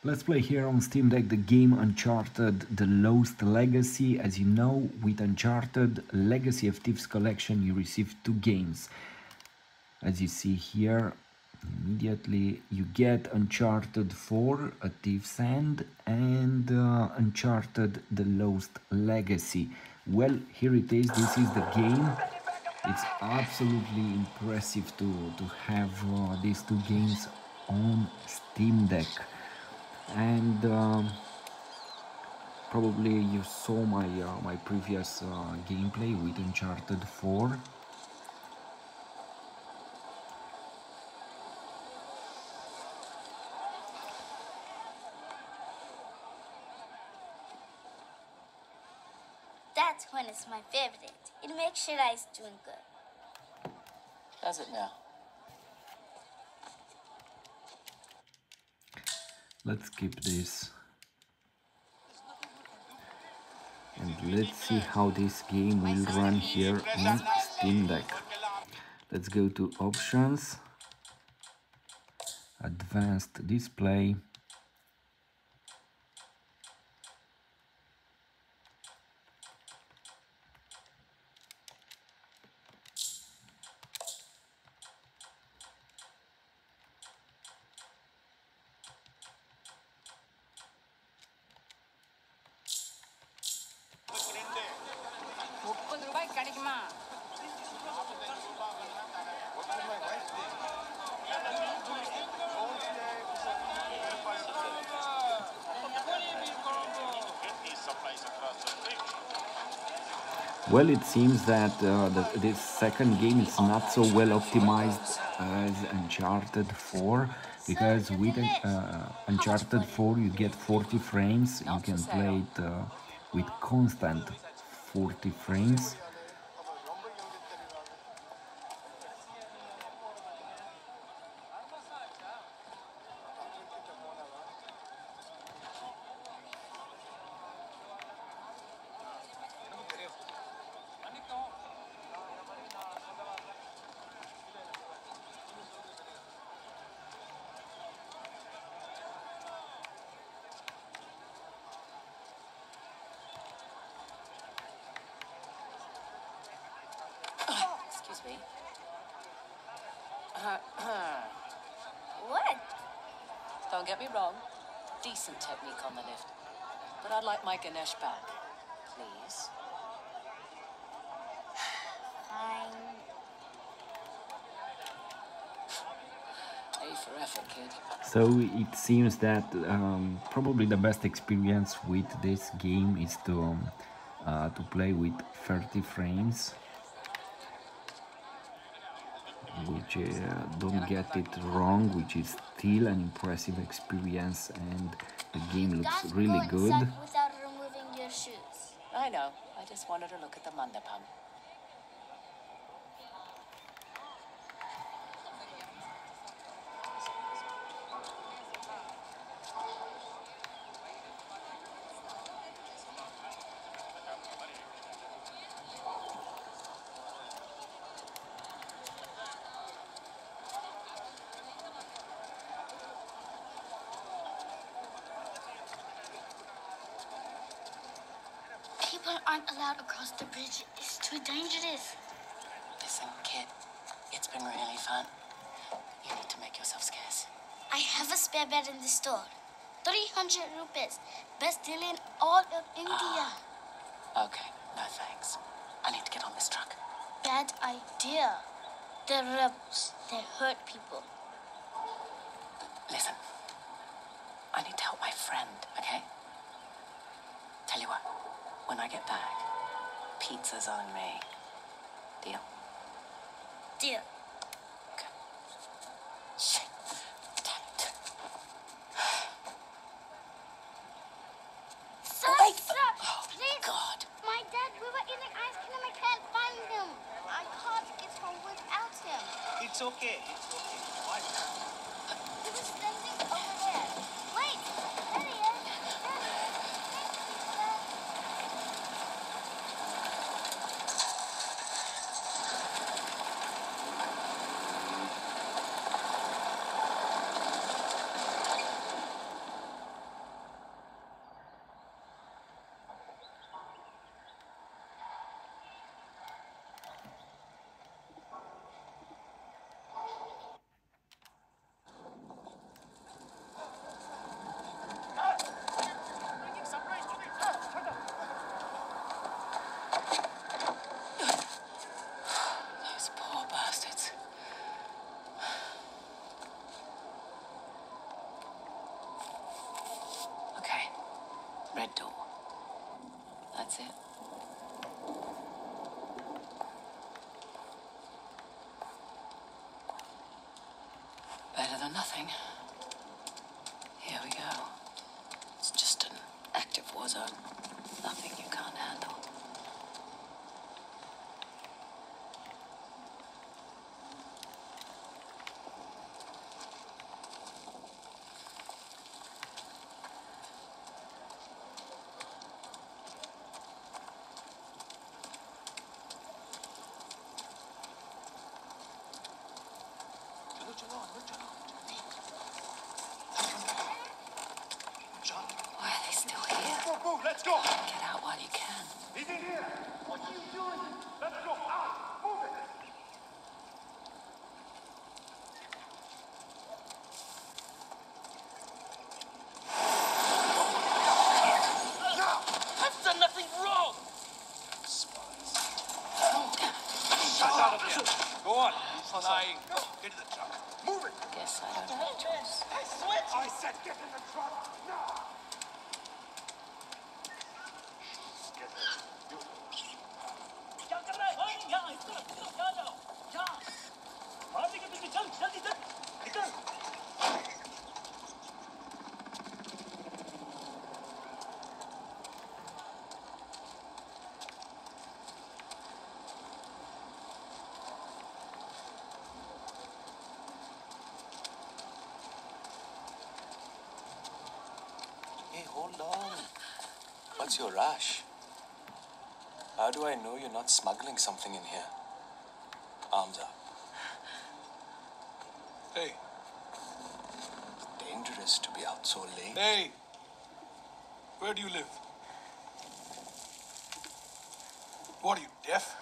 Let's play here on Steam Deck the game Uncharted The Lost Legacy. As you know, with Uncharted Legacy of Thieves collection you receive 2 games. As you see here, immediately you get Uncharted 4, A Thief's End, and Uncharted The Lost Legacy. Well, here it is, this is the game. It's absolutely impressive to have these 2 games on Steam Deck. And probably you saw my previous gameplay with Uncharted 4. That's when it's my favorite. It makes sure I's doing good. Does it now? Let's skip this. And let's see how this game will run here on Steam Deck. Let's go to Options, Advanced Display. Well, it seems that this second game is not so well optimized as Uncharted 4, because with Uncharted 4 you get 40 frames, you can play it with constant 40 frames. Excuse me. What? Don't get me wrong. Decent technique on the lift. But I'd like my Ganesh back. Please. Fine. A for effort, kid. So it seems that probably the best experience with this game is to play with 30 frames, which don't get it wrong, which is still an impressive experience, and the game looks really good. Without removing your shoes. I know. I just wanted to look at the mandapam. People aren't allowed across the bridge. It's too dangerous. Listen, kid. It's been really fun. You need to make yourself scarce. I have a spare bed in the store. 300 rupees. Best deal in all of India. Okay, no thanks. I need to get on this truck. Bad idea. They're rebels. They hurt people. Listen. I need to help my friend, okay? Tell you what. When I get back, pizza's on me. Deal? Deal. Okay. Shit. Damn it. Sir, Wait. sir, Oh, please. God. My dad, we were in the ice cream. I can't find him. I can't get home without him. It's okay. It's okay. Why? He was standing over there. Wait, there he is. red door. That's it. Better than nothing. Here we go. It's just an active war zone. Nothing you can't handle. Why are they still here? Move, let's go! Get out while you can. He's in here! What are you doing? Let's go, out! Move it! No! I've done nothing wrong! Shut out of here! Go on! He's lying. Get to the truck. Move it! Guess I don't have a choice. I switch! I said get in the truck! Now! क्या कर रहा है? ओए, यहाँ इस तरफ यहाँ जाओ, यहाँ। मारने के पीछे चल, जल्दी चल, निकल। Hey, hold on. What's your rush? How do I know you're not smuggling something in here? Arms up. Hey. It's dangerous to be out so late. Hey, where do you live? What are you, deaf?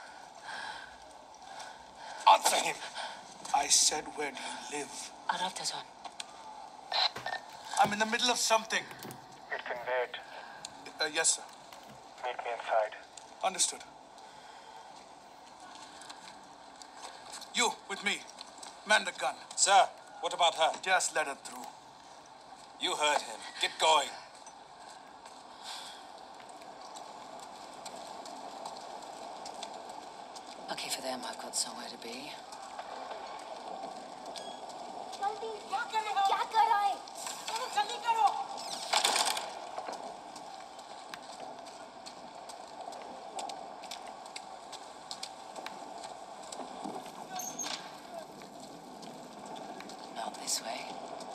Answer him! I said, where do you live? Arafta-zone. I'm in the middle of something. You can wait. Yes, sir. Meet me inside. Understood. You, with me. Man the gun. Sir, what about her? Just let her through. You heard him. Get going. Lucky for them, I've got somewhere to be. जल्दी क्या कर रहा है? चलो जल्दी करो। Not this way.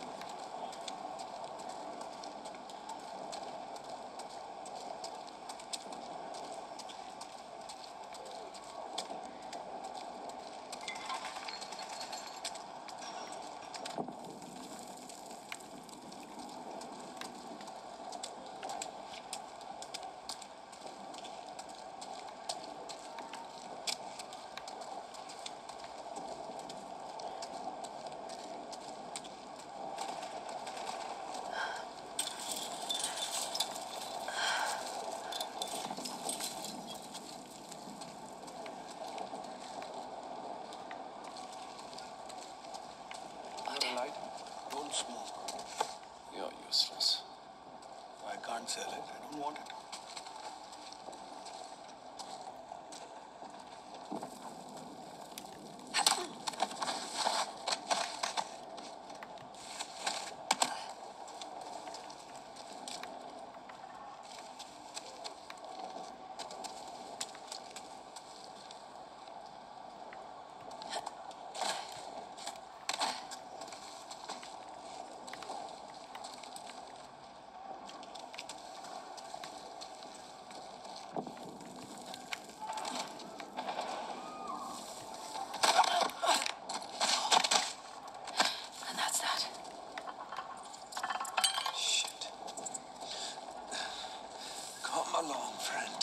Light. Don't smoke. You're useless. I can't sell it. I don't want it. And that's that. Shit. Come along, friend.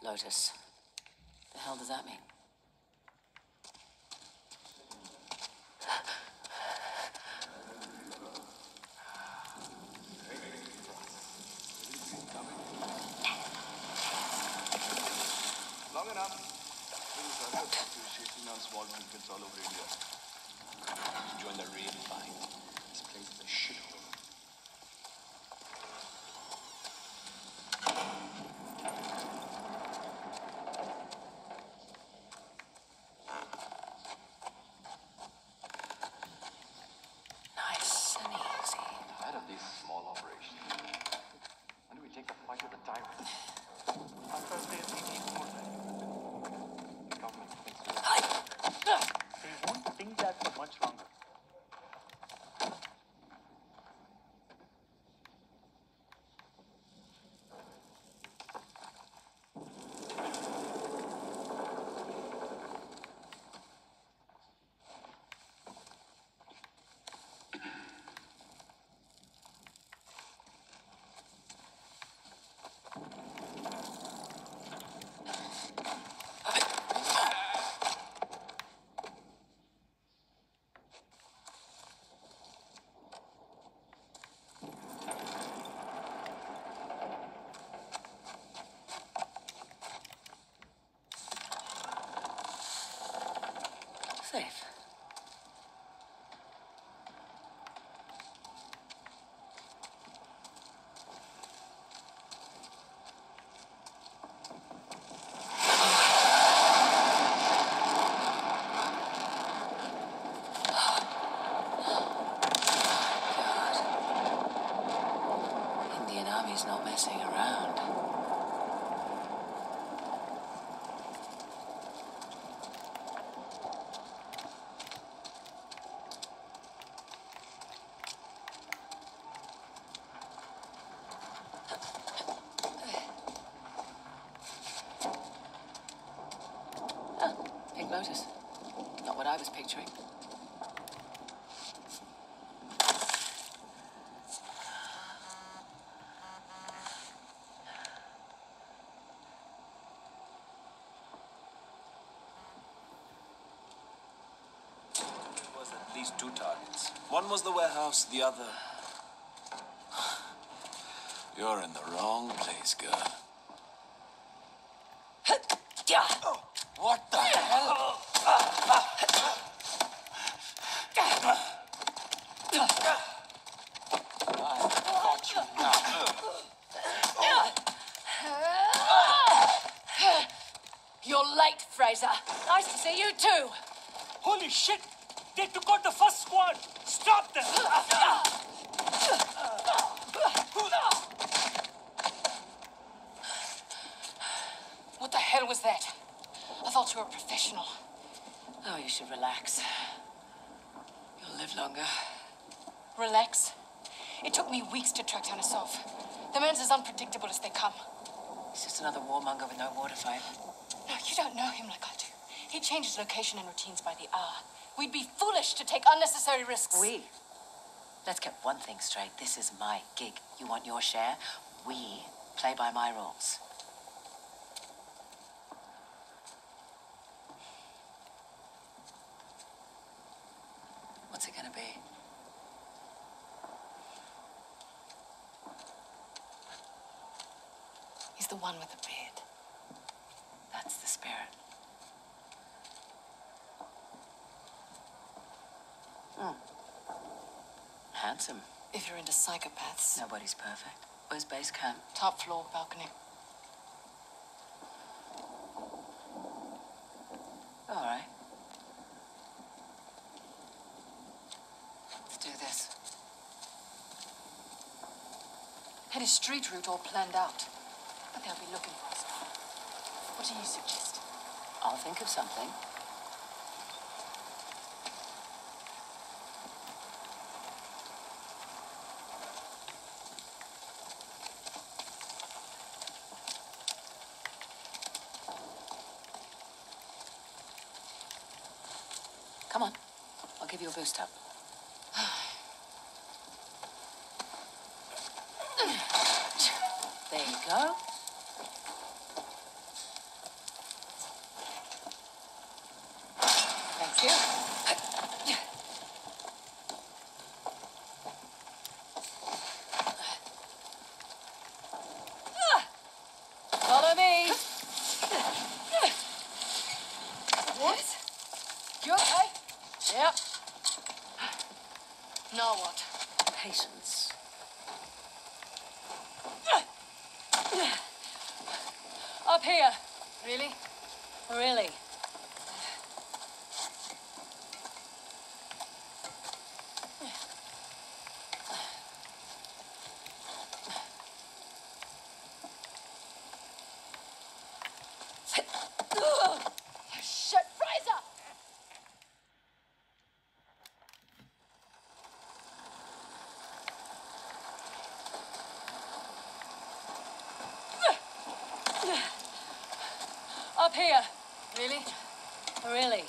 Lotus. The hell does that mean? Long enough. Little circus is shaking down small trinkets all over India. Join the real fight. This place is a shithole. Nice and easy. Tired of these small operations. When do we take the fight to the tyrant? After they need more time. The government thinks They won't think that for much longer. Safe. Indian Army's not messing around. Pink Lotus. Not what I was picturing. There was at least 2 targets. One was the warehouse, the other... You're in the wrong place, girl. What the hell? You're late, Fraser. Nice to see you too. Holy shit! They took out the first squad! Stop them! What the hell was that? I thought you were a professional. Oh, you should relax. You'll live longer. Relax? It took me weeks to track down Asaf. The man's as unpredictable as they come. He's just another warmonger with no water fight. No, you don't know him like I do. He changes location and routines by the hour. We'd be foolish to take unnecessary risks. Let's get one thing straight. This is my gig. You want your share? We play by my rules. What's it gonna be? He's the one with the beard. That's the spirit. Handsome. If you're into psychopaths. Nobody's perfect. Where's base camp? Top floor, balcony. All right. Let's do this. Had a street route all planned out. But they'll be looking for us. What do you suggest? I'll think of something. Come on. I'll give you a boost up. There you go. Thank you. Follow me. What? You okay? Yep. Now what? Patience. Up here. Really? Really? Shit, Fraser! Up here. Really? Really?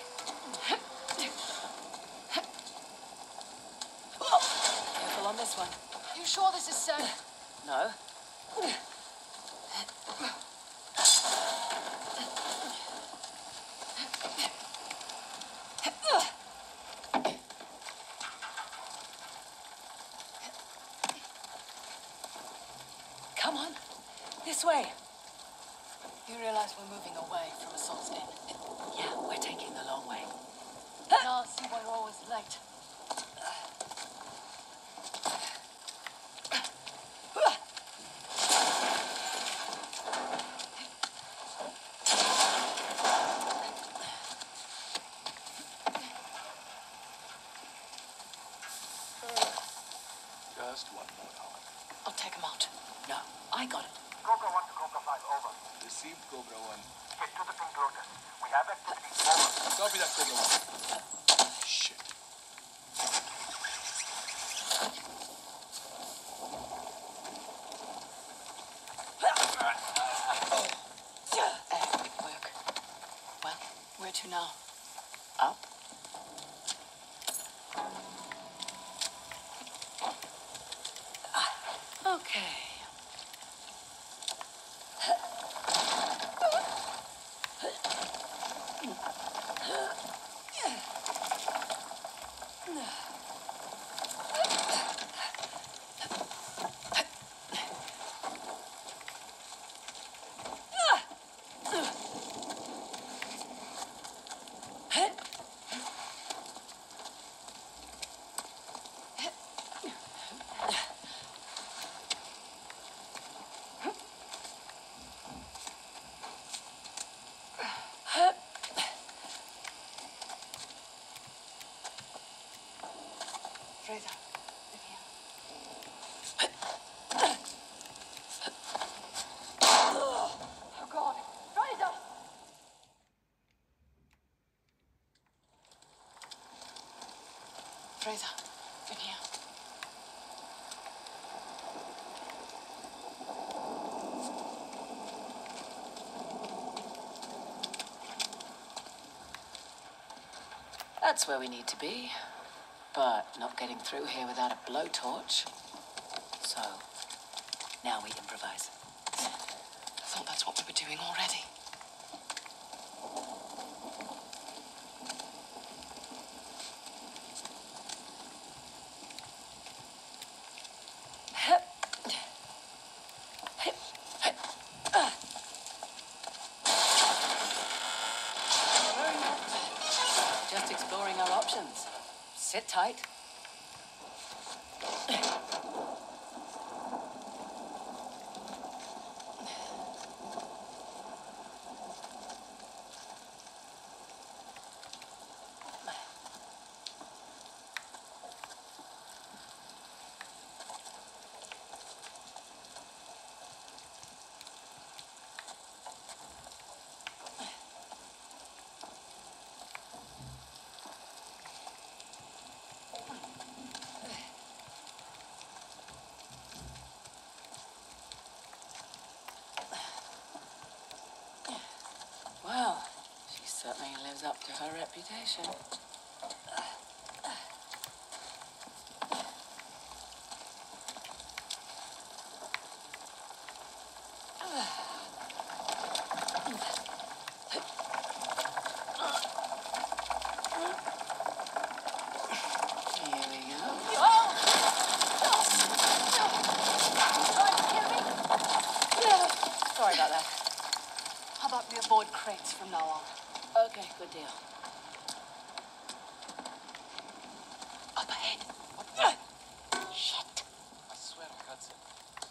Careful on this one. You sure this is safe? No. Come on. This way. You realize we're moving away from a Salt's Den? Yeah, we're taking the long way. Now see why you're always late. Just one more hour. I'll take him out. No, I got it. Cobra 1 to Cobra 5, over. Received Cobra 1. Get to the Pink Lotus. We have activity, over. Copy that, Cobra 1. Shit. Epic work. Well, where to now? Up? Okay. Fraser, in here. Oh, God. Fraser! Fraser, in here. That's where we need to be. But not getting through here without a blowtorch. So, now we improvise. I thought that's what we were doing already. Just exploring our options. Sit tight. Well, she certainly lives up to her reputation. Deal. Up ahead. Shit. I swear I heard something.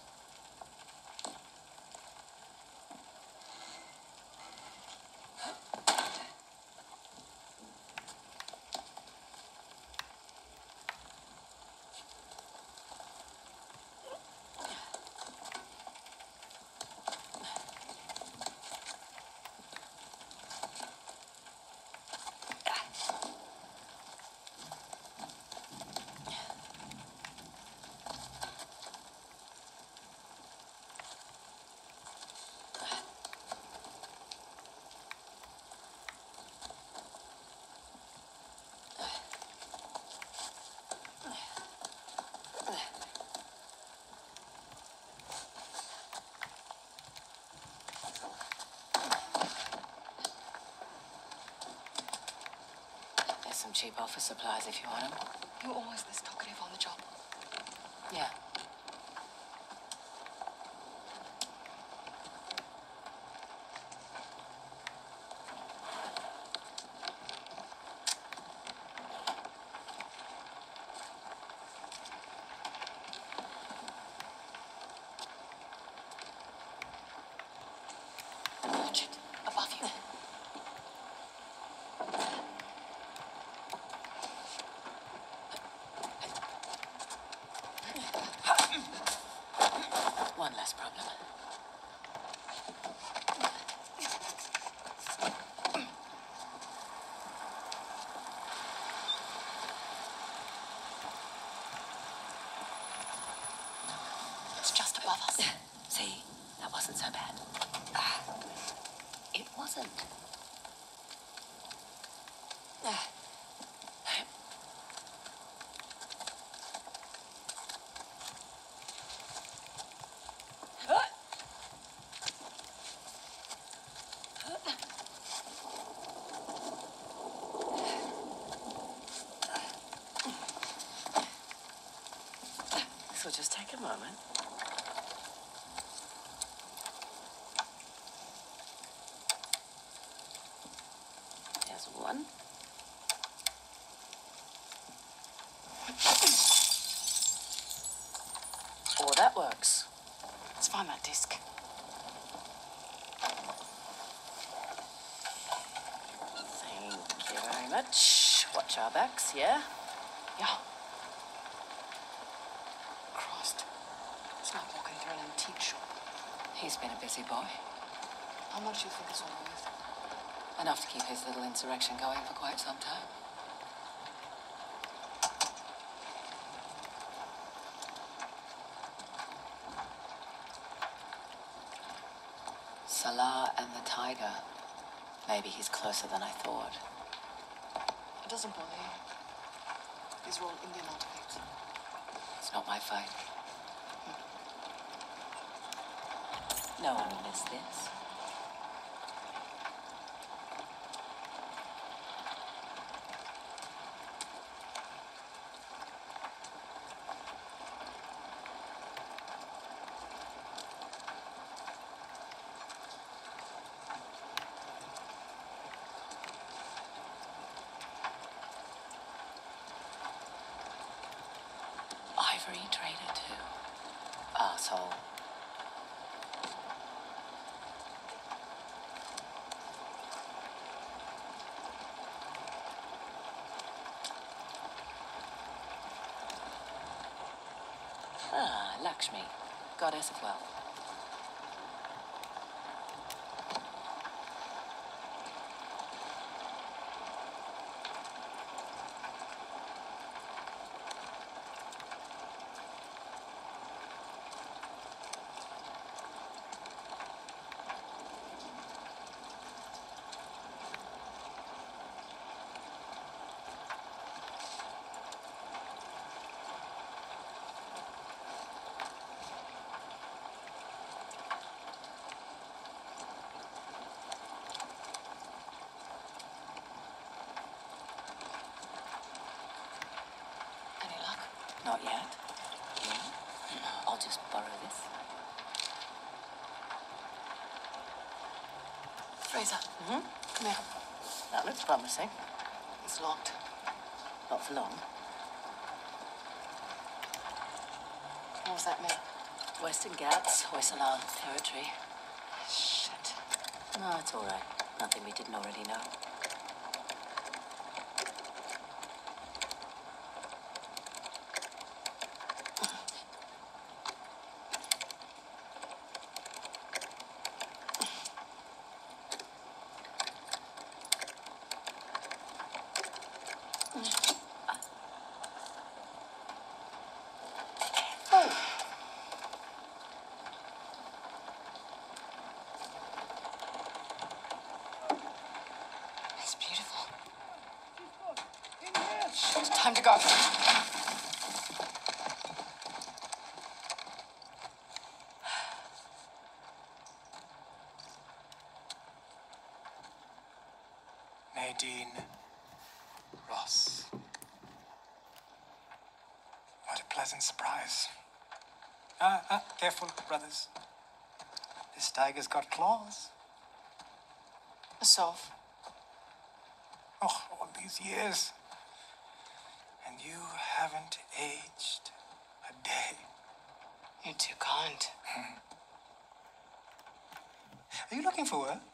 There's some cheap office supplies if you want them. You're always this talkative on the job. Yeah. Watch it. Above you. One less problem. It's just above us. See? That wasn't so bad. It wasn't. This will just take a moment. There's one. Oh, that works. Let's find that disc. Thank you very much. Watch our backs, yeah? Yeah. Christ. It's like walking through an antique shop. He's been a busy boy. How much do you think it's all worth? Enough to keep his little insurrection going for quite some time. Salah and the tiger. Maybe he's closer than I thought. It doesn't bother you. These are all Indian artifacts. It's not my fight. No one will miss this. Ivory trader too. Arsehole. Lakshmi, goddess of wealth. Any luck? Not yet. I'll just borrow this. Fraser. Mm-hmm. Come here. That looks promising. It's locked. Not for long. What does that mean? Western Ghats, Hoysalan territory. Shit. No, it's all right. Nothing we didn't already know. It's beautiful. It's time to go. Nadine Ross. What a pleasant surprise. Careful, brothers. This tiger's got claws. Asov. Oh, all these years. And you haven't aged a day. You're too kind. Are you looking for work?